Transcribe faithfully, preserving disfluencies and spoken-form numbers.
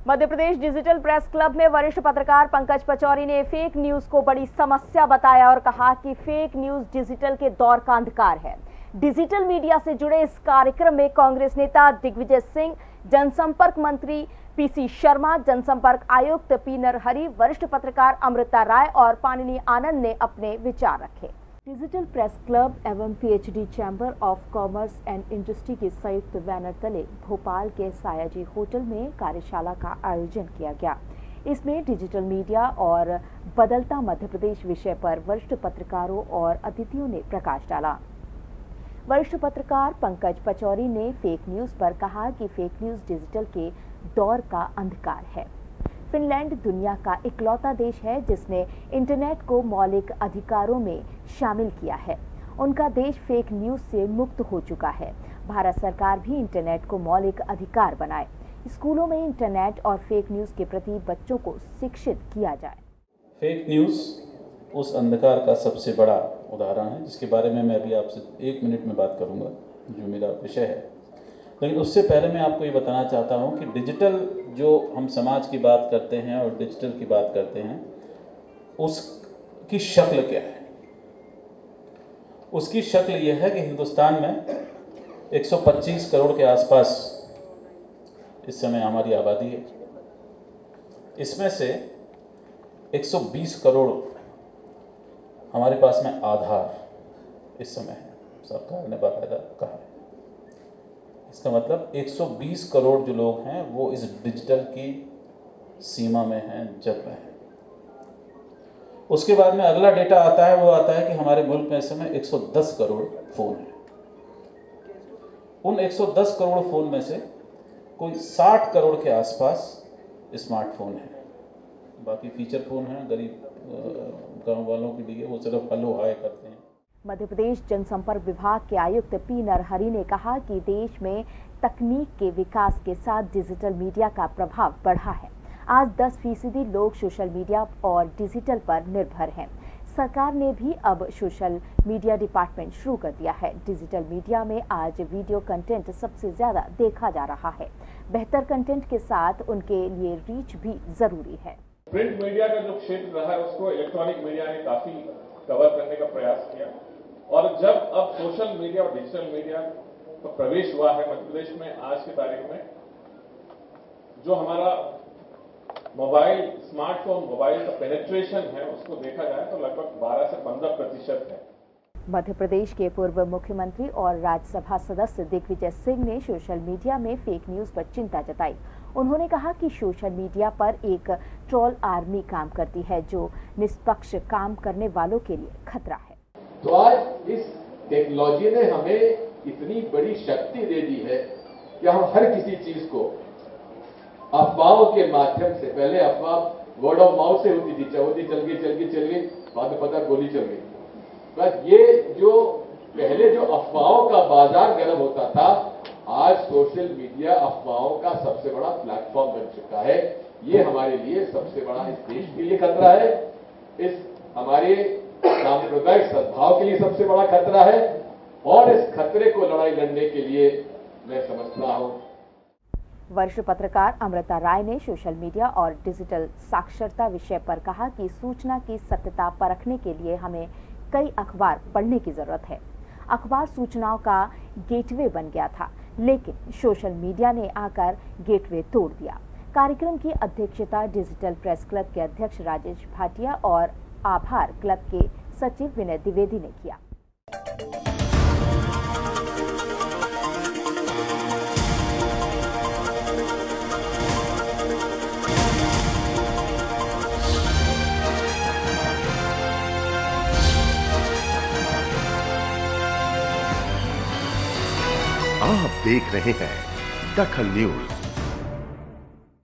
मध्य Pradesh digital press club में वरिष्ठ पत्रकार पंकज पचौरी ने फेक न्यूज को बड़ी समस्या बताया और कहा कि फेक न्यूज डिजिटल के दौर का अंधकार है। डिजिटल मीडिया से जुड़े इस कार्यक्रम में कांग्रेस नेता दिग्विजय सिंह, जनसंपर्क मंत्री पीसी शर्मा, जनसंपर्क आयुक्त पी नरहरि, वरिष्ठ पत्रकार अमृता राय और पाणिनी आनंद ने अपने विचार रखे। डिजिटल प्रेस क्लब एवं PhD chamber of commerce and industry के संयुक्त बैनर तले भोपाल के सायाजी होटल में कार्यशाला का आयोजन किया गया। इसमें डिजिटल मीडिया और बदलता मध्य प्रदेश विषय पर वरिष्ठ पत्रकारों और अतिथियों ने प्रकाश डाला। वरिष्ठ पत्रकार पंकज पचौरी ने फेक न्यूज पर कहा कि फेक न्यूज डिजिटल के दौर का अंधकार है। फिनलैंड दुनिया का इकलौता देश है जिसने इंटरनेट को मौलिक अधिकारों में शामिल किया है। उनका देश फेक न्यूज से मुक्त हो चुका है। भारत सरकार भी इंटरनेट को मौलिक अधिकार बनाए। स्कूलों में इंटरनेट और फेक न्यूज के प्रति बच्चों को शिक्षित किया जाए। फेक न्यूज उस अंधकार का सबसे बड़ा उदाहरण है जिसके बारे में मैं अभी आपसे एक मिनट में बात करूंगा, जो मेरा विषय है। लेकिन उससे पहले मैं आपको ये बताना चाहता हूँ कि डिजिटल, जो हम समाज की बात करते हैं और डिजिटल की बात करते हैं, उसकी शक्ल क्या है। उसकी शक्ल यह है कि हिंदुस्तान में एक सौ पच्चीस करोड़ के आसपास इस समय हमारी आबादी है। इसमें से एक सौ बीस करोड़ हमारे पास में आधार इस समय है, सरकार ने बाकायदा कहा है। इसका मतलब एक सौ बीस करोड़ जो लोग हैं वो इस डिजिटल की सीमा में हैं, जग में हैं। उसके बाद में अगला डेटा आता है, वो आता है कि हमारे मुल्क में इस समय एक सौ दस करोड़ फोन हैं। उन एक सौ दस करोड़ फोन में से कोई साठ करोड़ के आसपास स्मार्टफोन है। बाकी फीचर फोन हैं, गरीब गांव वालों के लिए, वो सिर्फ हेलो हाय करते हैं। मध्य प्रदेश जनसंपर्क विभाग के आयुक्त पी नरहरि ने कहा कि देश में तकनीक के विकास के साथ डिजिटल मीडिया का प्रभाव बढ़ा है। आज दस फीसदी लोग सोशल मीडिया और डिजिटल पर निर्भर हैं। सरकार ने भी अब सोशल मीडिया डिपार्टमेंट शुरू कर दिया है। डिजिटल मीडिया में आज वीडियो कंटेंट सबसे ज्यादा देखा जा रहा है। बेहतर कंटेंट के साथ उनके लिए रीच भी जरूरी है। प्रिंट मीडिया का जो क्षेत्र रहा है उसको इलेक्ट्रॉनिक मीडिया ने काफी कवर करने का प्रयास किया, और जब अब सोशल मीडिया और डिजिटल मीडिया का प्रवेश हुआ है मध्य प्रदेश में, आज की तारीख में जो हमारा मोबाइल स्मार्टफोन मोबाइल का पेनिट्रेशन है उसको देखा जाए तो लगभग बारह से पंद्रह प्रतिशत है। मध्य प्रदेश के पूर्व मुख्यमंत्री और राज्यसभा सदस्य दिग्विजय सिंह ने सोशल मीडिया में फेक न्यूज पर चिंता जताई। उन्होंने कहा कि सोशल मीडिया पर एक ट्रोल आर्मी काम करती है जो निष्पक्ष काम करने वालों के लिए खतरा है। तो आज इस टेक्नोलॉजी ने हमें इतनी बड़ी शक्ति दे दी है कि हम हर किसी चीज को अफवाहों के माध्यम से, पहले अफवाह वर्ड ऑफ माउथ से होती थी, चौथी चल गई चल गई चल गई बाद में पता गोली चल गई। बस ये जो पहले जो अफवाहों का बाजार गर्म होता था, आज सोशल मीडिया अफवाहों का सबसे बड़ा प्लेटफॉर्म बन चुका है। ये हमारे लिए सबसे बड़ा, इस देश के लिए खतरा है, इस हमारे सांप्रदायिक सद्भाव के लिए सबसे बड़ा खतरा है, और इस खतरे को लड़ाई लड़ने के लिए मैं समझता हूं। वरिष्ठ पत्रकार अमृता राय ने सोशल मीडिया और डिजिटल साक्षरता विषय पर कहा कि सूचना की सत्यता परखने के लिए हमें कई अखबार पढ़ने की जरूरत है। अखबार सूचनाओं का गेटवे बन गया था, लेकिन सोशल मीडिया ने आकर गेटवे तोड़ दिया। कार्यक्रम की अध्यक्षता डिजिटल प्रेस क्लब के अध्यक्ष राजेश भाटिया और आभार क्लब के सचिव विनय द्विवेदी ने किया। आप देख रहे हैं दखल न्यूज।